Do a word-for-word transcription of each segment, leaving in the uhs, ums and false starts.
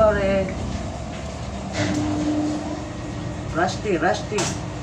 sorry. Rusty, rusty.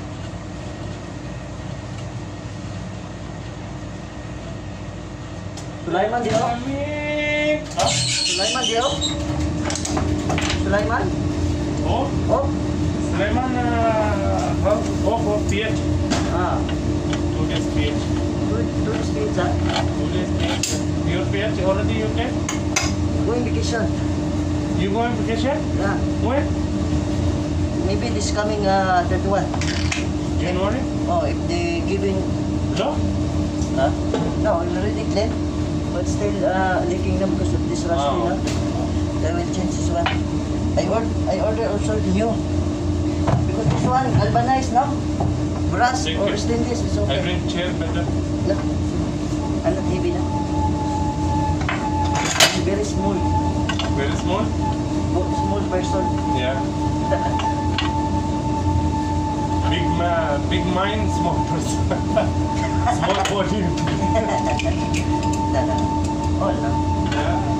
Sulaiman dia. Huh? Sulaiman dia. Sulaiman. Oh, Oh. Sulaiman. Uh, oh, oh, for P H. Ah. Two days P H. Two, two days ah. Two days P H. Your P H already you take? Going vacation. You going vacation? Yeah. When? Maybe this coming uh thirty-one. January? Oh, if they giving. No? Huh? No, already clean. But still uh, leaking them because of this rusty, Oh. no? They will change this one. I order, I order also new. Because this one, galvanized, no? Brass Thank or you. stainless is I okay. bring chair better. No. I'm not heavy, no? I'm very small. Very small? Small small person. Yeah. Big ma big mind, small person. Small body. No, no. All, no? Yeah.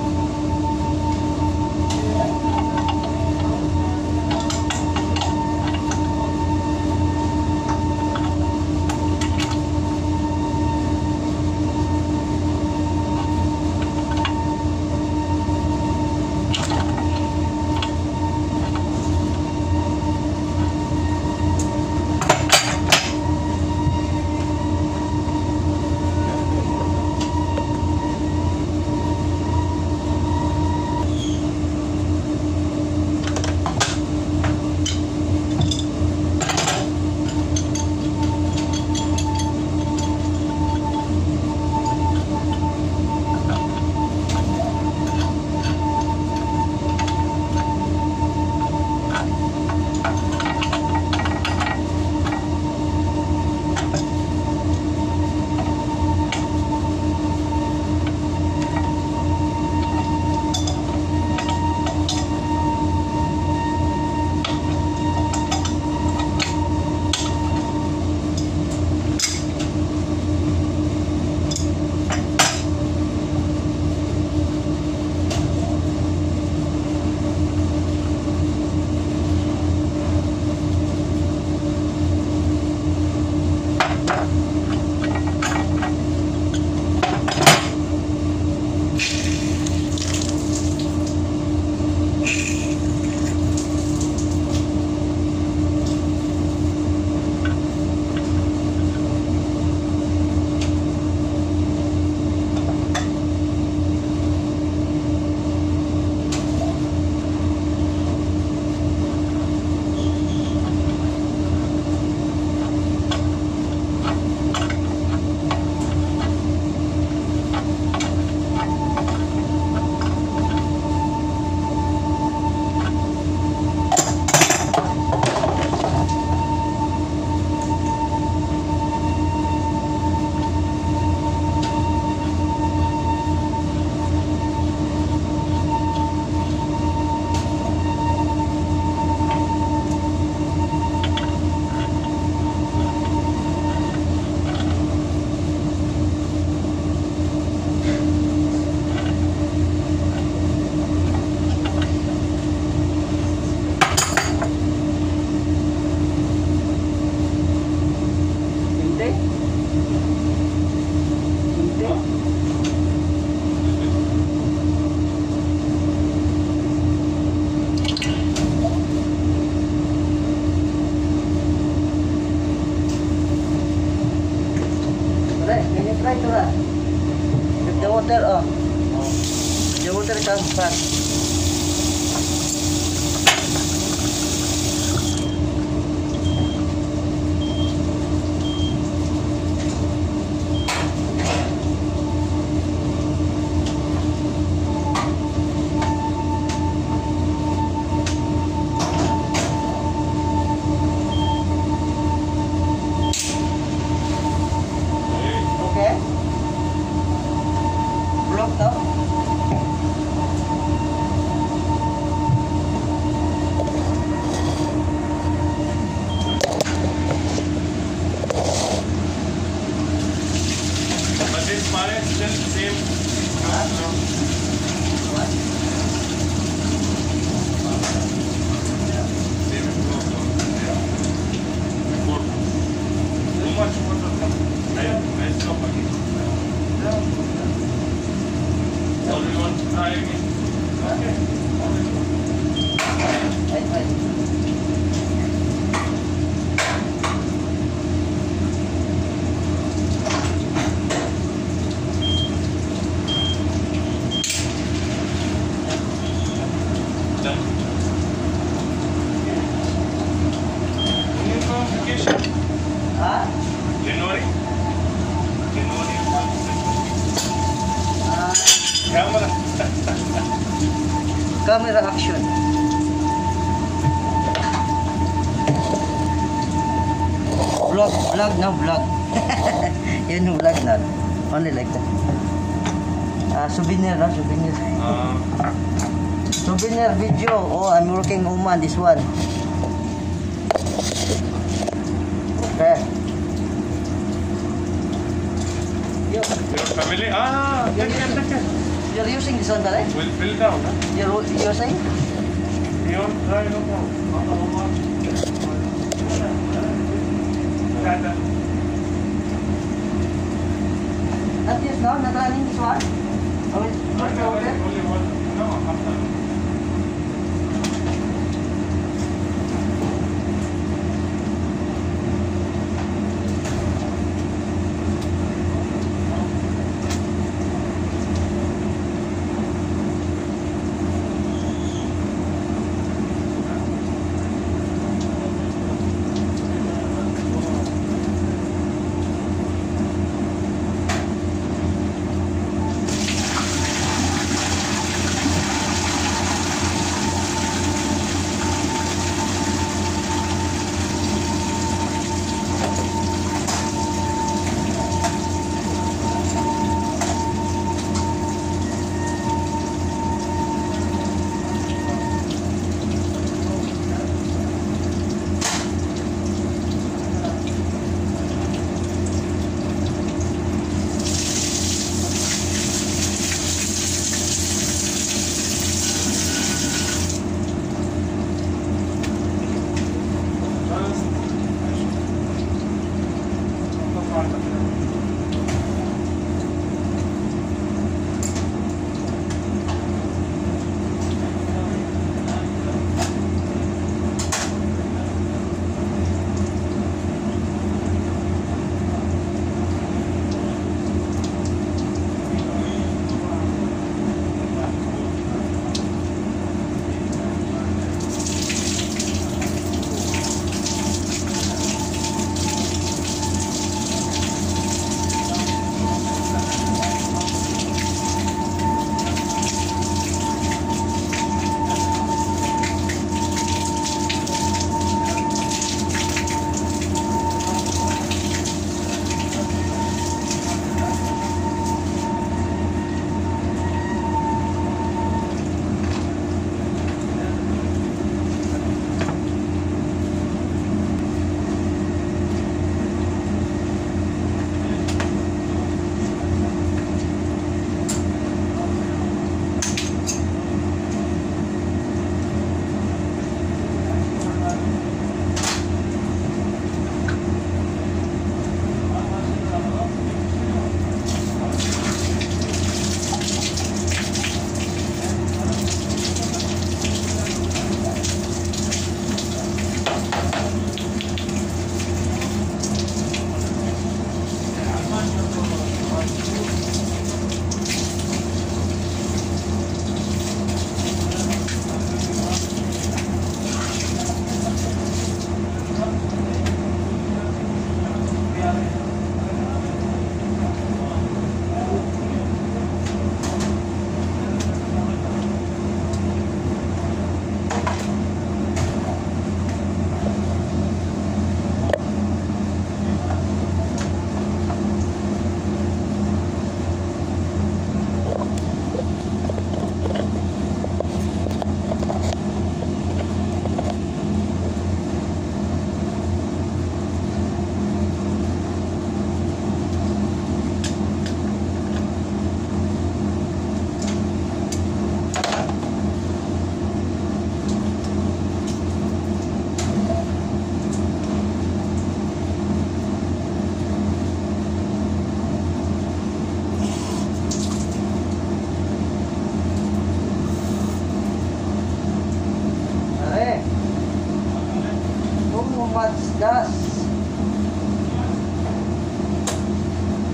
Try to run. If the water, oh. The water comes fast. much water. I, I stop again. So you want to try again? Okay. I, I, Done. When you go on vacation? ah, January? January? ah, Camera. camera action. Vlog, vlog now, vlog. Yun yung vlog na. Only like that. Ah, souvenir na, souvenir. Uh, Souvenir video. Oh, I'm working Oman, this one. Okay. You, your family? Ah, You're take care, take care. you're using this one, correct? We'll fill down. Huh? You're, you're saying? You want to try no more? Not this now, not running this one? Oh, it's Okay, okay. only one. No, after.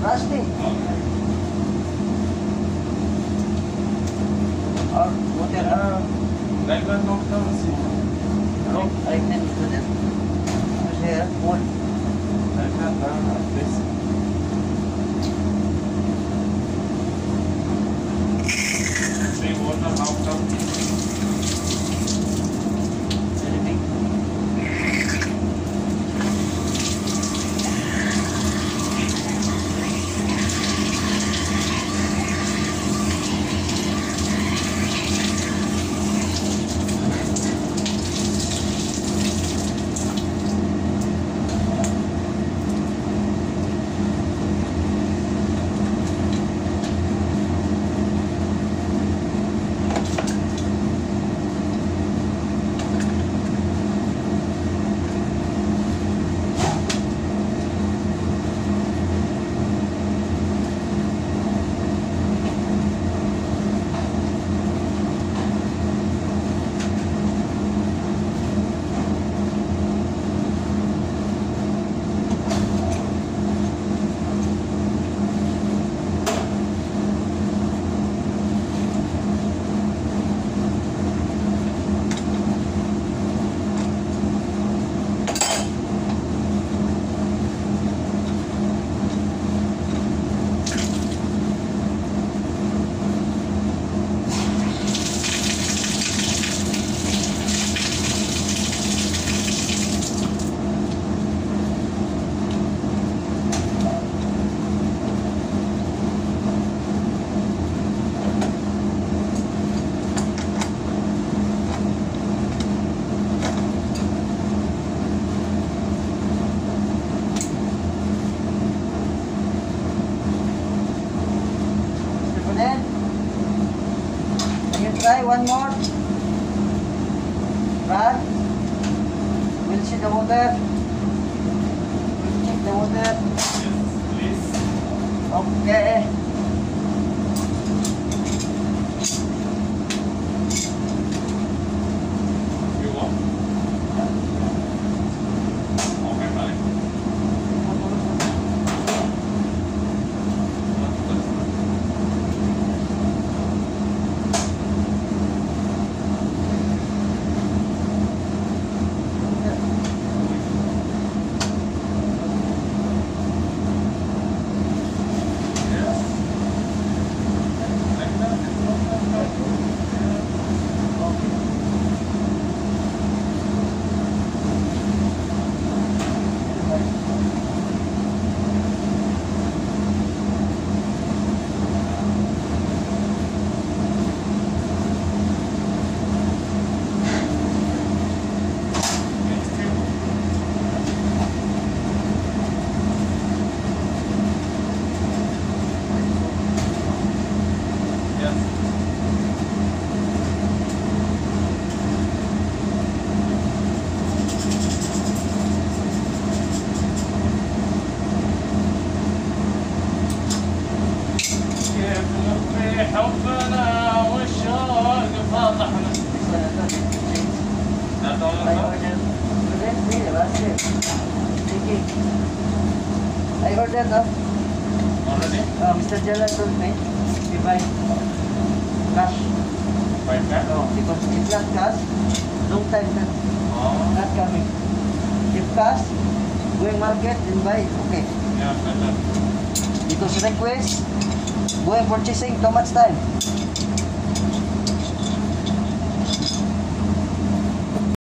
Rusty. Or water. Uh, like that, no, no, see. Like, I can do that. Here, wood. Like that, uh, this. See water, how come? Very big. Try one more. Brad, we'll see the water. We'll check the water. Yes, please. Okay. You want? Okay, bye. حبنا والشوق فاضحنا. لا I ordered that. already? Uh, Mister Jala told me we buy cash. By that? No, because if not cash, long time not, Oh, not coming. If cash, going market and buy, okay. yeah, better. Because request, going purchasing too much time.